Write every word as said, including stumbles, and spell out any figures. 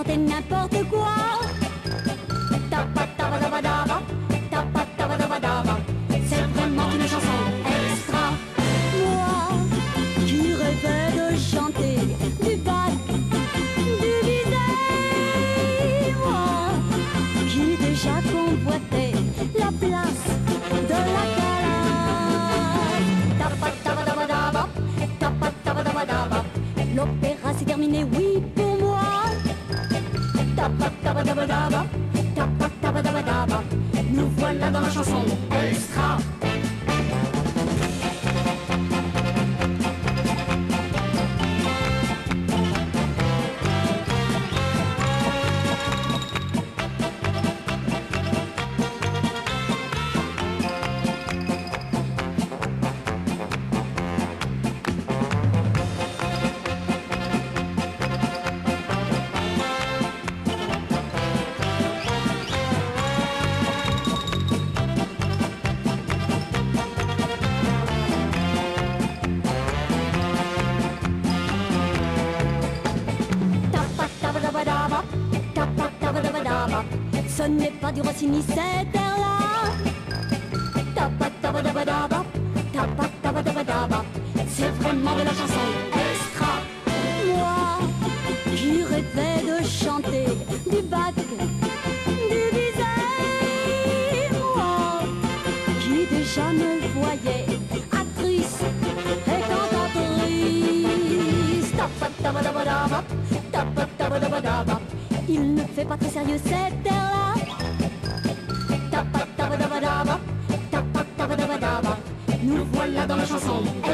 chanter n'importe quoi. Tapatabadabadaba, tapatabadabadaba, c'est vraiment une chanson extra. Moi qui rêvais de chanter du bac, du visé, moi qui déjà convoitais la place de la gala. Tapatabadabadaba, tapatabadabadaba, l'opéra c'est terminé, oui pour moi. Tapatabadabadaba, tapatabadabadaba, nous voilà dans la chanson extra. Ce n'est pas du Rossini cette air-là. Tapatabadabadaba, tapatabadabadaba, c'est vraiment de la chanson extra. Moi qui rêvais de chanter du bac, du visé, moi qui déjà me voyais actrice et cantatrice. Tapatabadabadaba, tapatabadabadaba, il ne fait pas très sérieux cette air-là. Tapatabadabadaba, tapatabadabadaba, nous voilà dans la chanson